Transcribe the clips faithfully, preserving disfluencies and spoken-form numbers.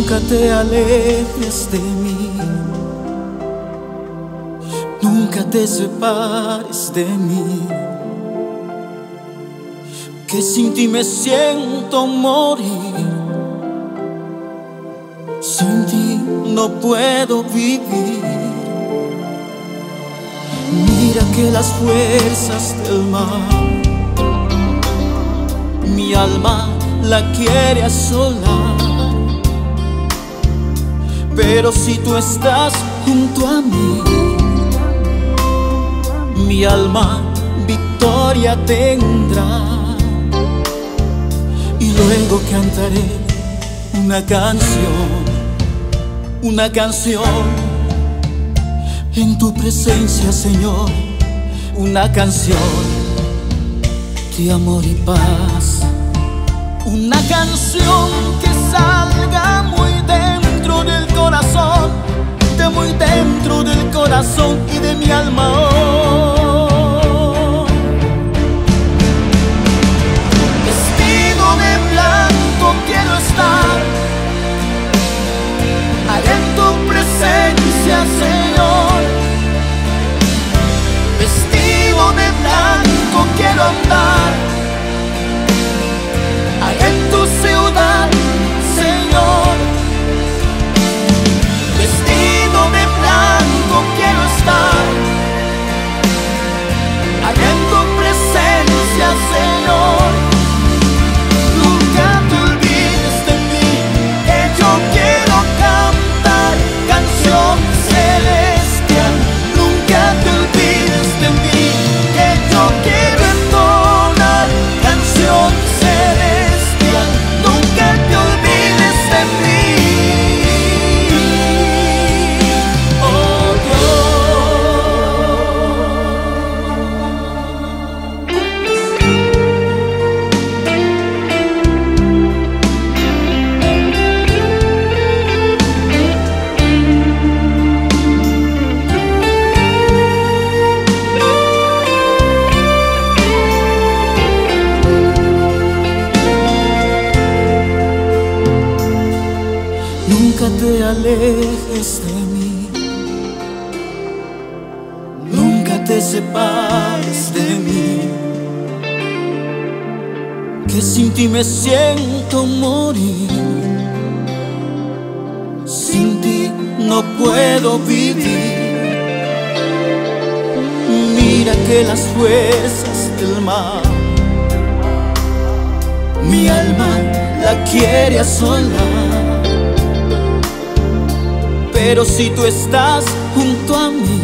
Nunca te alejes de mí, nunca te separes de mí, que sin ti me siento morir, sin ti no puedo vivir. Mira que las fuerzas del mal, mi alma la quiere asolar, pero si tú estás junto a mí, mi alma victoria tendrá. Y luego cantaré una canción, una canción en tu presencia, Señor, una canción de amor y paz, una canción que salga muy dentro del corazón, de muy dentro del corazón y de mi alma. Oh, vestido de blanco quiero estar allá en tu presencia, Señor. Vestido de blanco quiero andar allá en tu ciudad, Señor. Vestido de blanco quiero estar allá en tu presencia, Señor. Nunca te olvides de mí, que yo quiero cantar canción celestial. Nunca te olvides de mí, que yo quiero entonar canción celestial. Nunca te olvides de mí. Nunca te alejes de mí, nunca te separes de mí, que sin ti me siento morir, sin ti no puedo vivir. Mira que las fuerzas del mal, mi alma la quiere asolar, pero si tú estás junto a mí,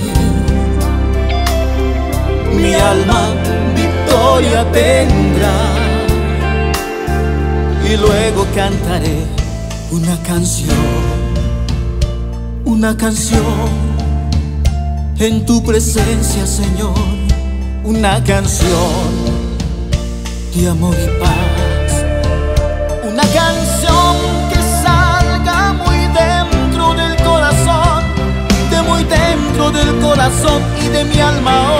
mi alma victoria tendrá. Y luego cantaré una canción, una canción en tu presencia, Señor, una canción de amor y paz, una canción que salga muy dentro del corazón, de muy dentro del corazón y de mi alma.